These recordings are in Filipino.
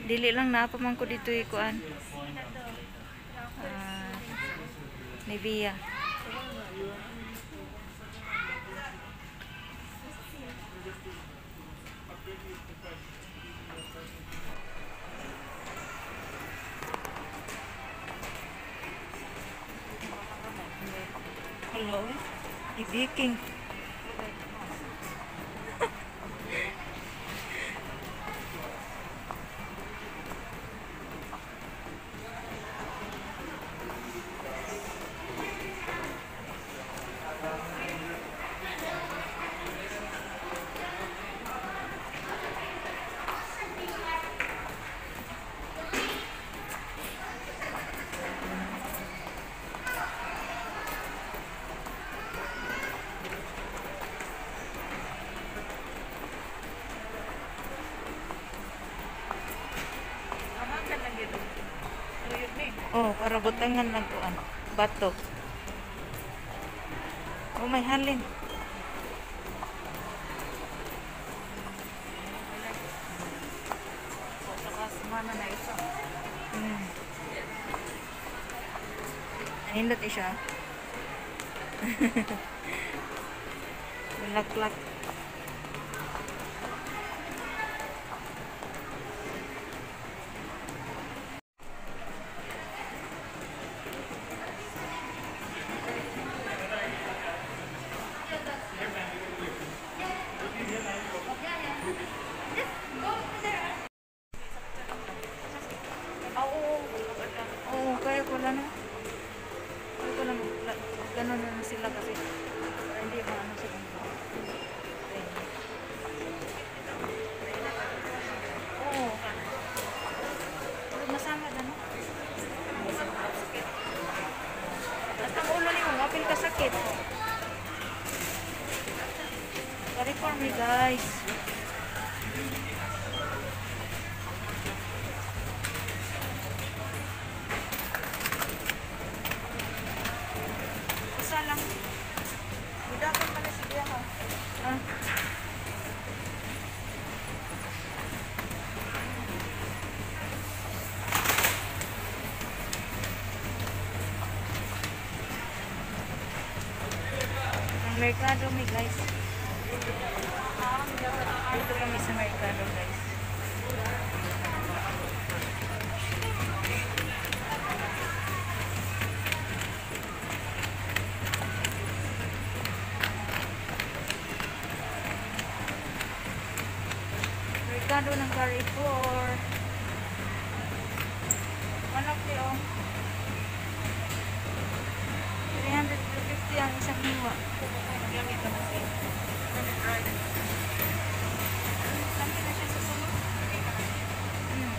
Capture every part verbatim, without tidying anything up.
Dili lang na pa man ko dito ikuan. Uh, Nivea. Hello, i-baking. Oh, para butangan lang ko ano, bato. Oh, may halin. Mana na isa. Hmm. Anindot eh siya. Laklak. Oo, kaya ko lang na. Kaya ko lang, ganun na sila kasi. Hindi ba ano sila. Oo. Masangad ano? At ang ulo niyo, mapil ka sakit. Sorry for me guys. Lang. Budakan pala si Biya ha. Ah. Ang merkado mi guys. Dito kami sa merkado guys. Merkado ng Carrefour. Manok di oh. three hundred fifty ang isang hiwa. Gamit ka na siya. Lagi na siya sa sunod. Hmm.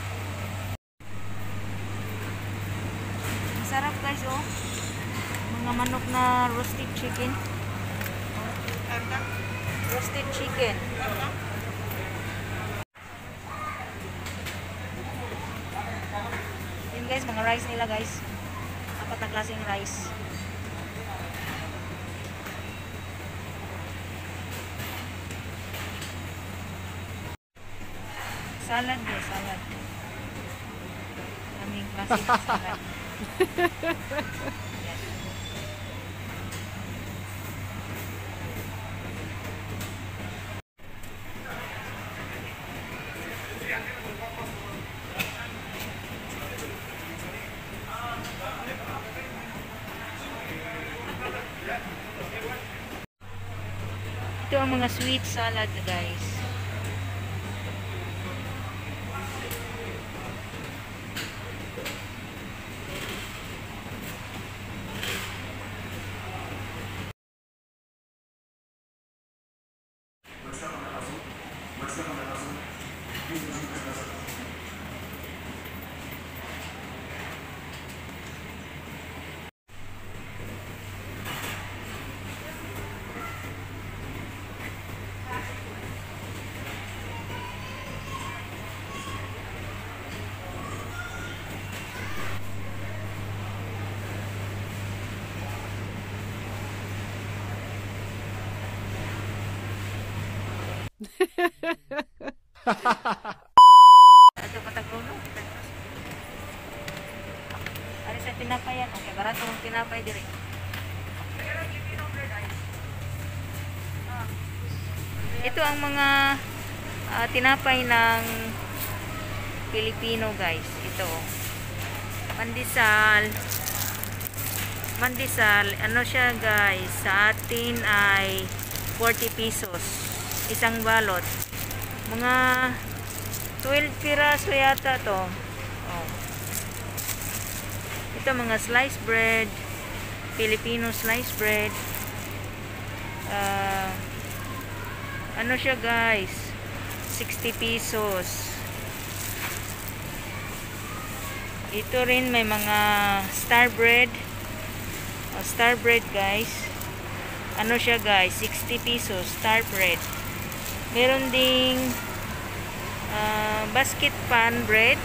Masarap guys oh. Mga manok na roasted chicken. Roasted chicken. Guys, mga rice nila guys. Apat na klaseng rice. Salad guys, salad. Maraming klaseng salad. Ito ang mga sweet salad guys. Ato patag tinapay dire. Ito ang mga uh, tinapay ng Pilipino, guys. Ito. Pandesal. Pandesal. Ano siya, guys? Sa atin ay forty pesos. Isang balot. Mga twelve piraso yata to. Oh. Ito mga sliced bread. Filipino sliced bread. Uh, ano siya, guys? sixty pesos. Ito rin may mga star bread. Oh, star bread, guys. Ano siya, guys? sixty pesos. Star bread. Meron ding uh, basket pan bread.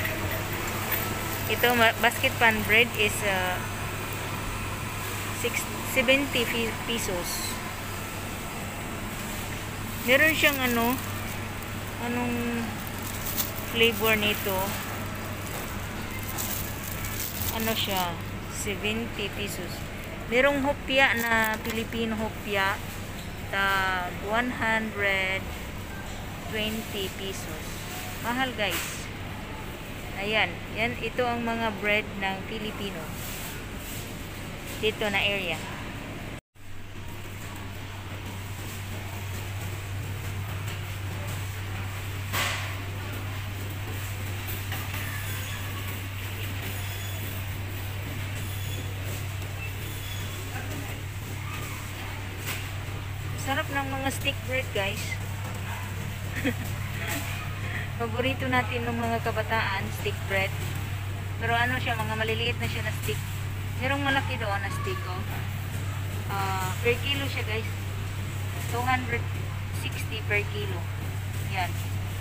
Ito, basket pan bread is uh, seventy pesos. Meron siyang ano, anong flavor nito? Ano siya? seventy pesos. Merong hopya na Filipino hopya, ta one hundred twenty pesos. Mahal, guys. Ayan, yan, ito ang mga bread ng Filipino dito na area. Sarap ng mga stick bread, guys. Paborito natin ng mga kabataan, stick bread. Pero ano siya, mga maliliit na siya na stick. Merong malaki doon na stick, oh. Uh, per kilo siya, guys. two hundred sixty per kilo. Yan.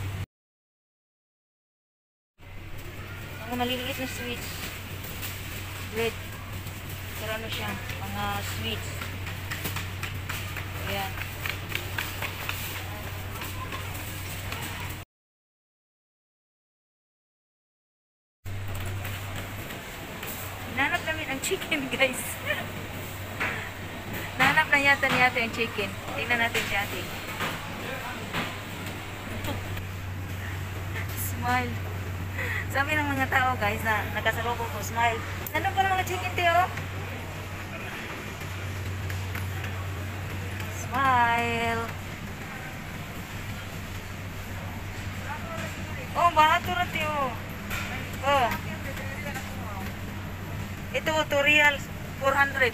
Mga maliliit na sweets. Bread. Pero ano siya, mga sweets. Ayan. Nanap namin ang chicken, guys. Nanap na yata ni ate ang chicken. Tingnan natin si ate. Smile. Sabi ng mga tao, guys, na nakasaloko ko, smile. Nanap pa ng mga chicken, Teo? Smile. Oh, barato na, Teo. Oh. Ito, two reals, four hundred.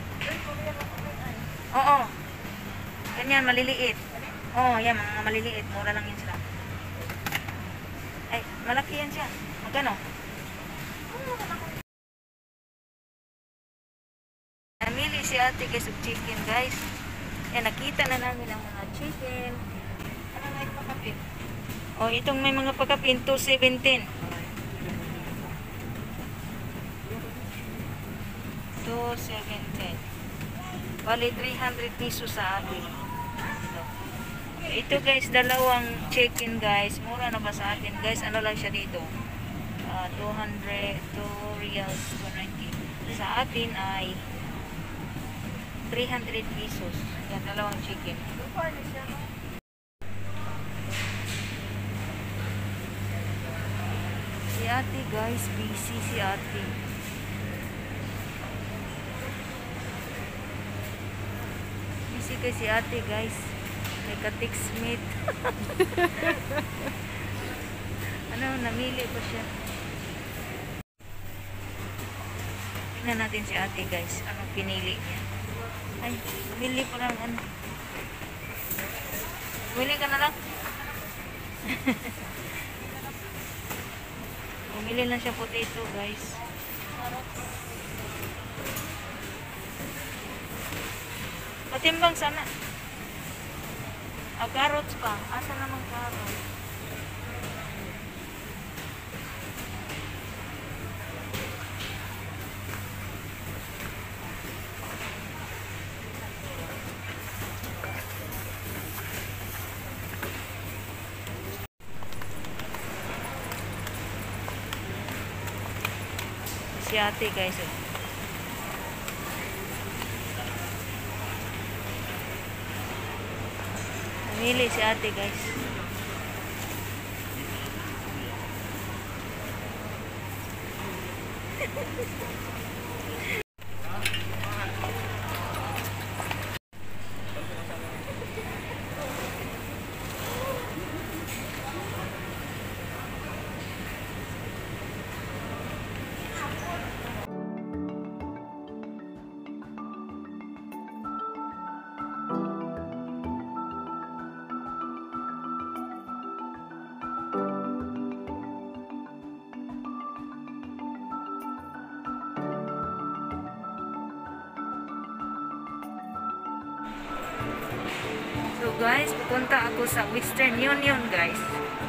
Oo. Ganyan, maliliit. Oo, yan, mga maliliit. Mura lang yan sila. Ay, malaki yan siya. Magkano? Namili si ate guys of chicken, guys. Yan, nakita na namin ang mga chicken. Ano nga yung pagkapin? Oh, itong may mga pagkapin, two seventeen. two seventeen. Bali, three hundred pesos sa atin. Ito, guys, dalawang chicken, guys. Mura na ba sa atin, guys? Ano lang siya dito? Uh, two hundred, two reals, two ninety. Sa atin ay three hundred pesos. Yan, dalawang chicken. Si ate, guys, busy si ate. Busy kay si ate, guys. May ka-text-mate. Ano, namili pa siya. Tingnan natin si ate, guys. Anong pinili niya. Ay, bumili pa lang ano. Bumili ka na lang. Bumili lang siya potato, guys. Patimbang sana. Ah, carrots pa. Asa naman carrots? Si ate, guys. Mili si ate guys. So guys, pupunta ako sa Western Union guys.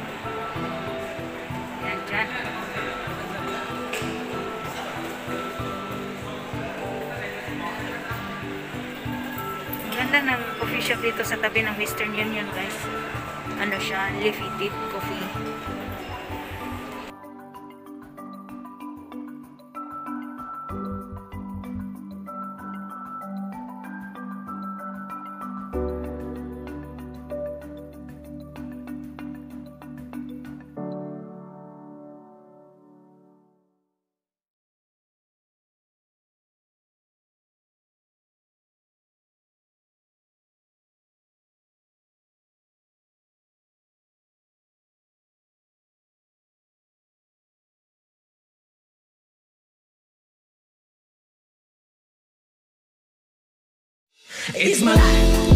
Yan dyan. Ang ganda ng coffee shop dito sa tabi ng Western Union guys. Ano siya, leafy tea coffee. It's my life.